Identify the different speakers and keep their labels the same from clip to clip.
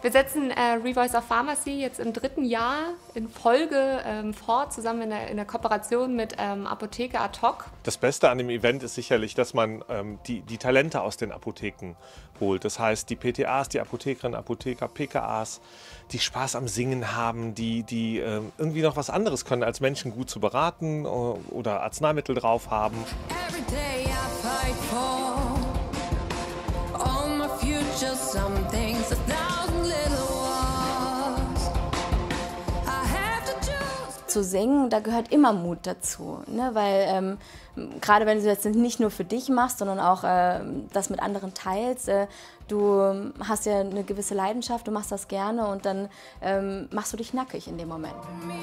Speaker 1: Wir setzen Revoice of Pharmacy jetzt im 3. Jahr in Folge fort, zusammen in der Kooperation mit Apotheke ad hoc.
Speaker 2: Das Beste an dem Event ist sicherlich, dass man die Talente aus den Apotheken holt. Das heißt, die PTAs, die Apothekerinnen, Apotheker, PKAs, die Spaß am Singen haben, die irgendwie noch was anderes können, als Menschen gut zu beraten oder Arzneimittel drauf haben.
Speaker 3: Zu singen, da gehört immer Mut dazu, ne? Weil gerade wenn du das nicht nur für dich machst, sondern auch das mit anderen teilst, du hast ja eine gewisse Leidenschaft, du machst das gerne und dann machst du dich nackig in dem Moment.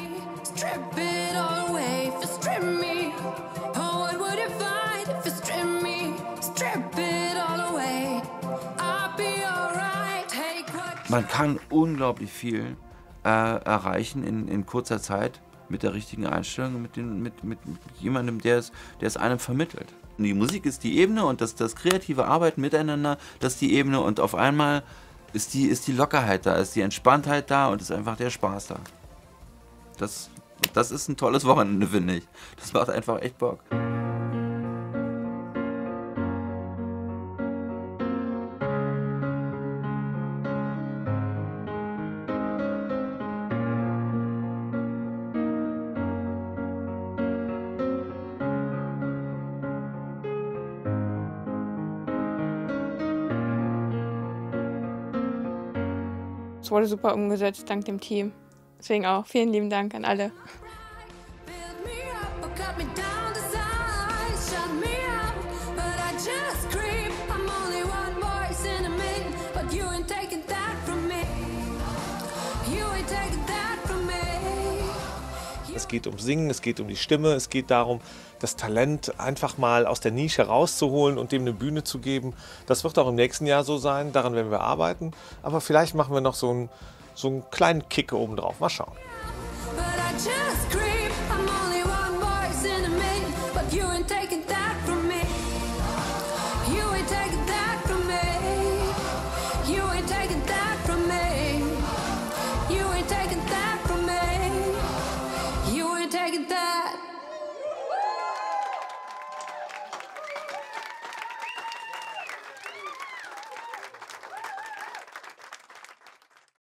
Speaker 4: Man kann unglaublich viel erreichen in kurzer Zeit mit der richtigen Einstellung, mit jemandem, der es einem vermittelt. Und die Musik ist die Ebene und das kreative Arbeiten miteinander, das ist die Ebene und auf einmal ist die Lockerheit da, ist die Entspanntheit da und ist einfach der Spaß da. Das ist ein tolles Wochenende, finde ich. Das macht einfach echt Bock.
Speaker 5: Es wurde super umgesetzt, dank dem Team. Deswegen auch vielen lieben Dank an alle.
Speaker 2: Es geht um Singen, es geht um die Stimme, es geht darum, das Talent einfach mal aus der Nische rauszuholen und dem eine Bühne zu geben. Das wird auch im nächsten Jahr so sein, daran werden wir arbeiten. Aber vielleicht machen wir noch so einen kleinen Kick obendrauf. Mal schauen.
Speaker 6: But I just creep, I'm only one voice in a million, but you ain't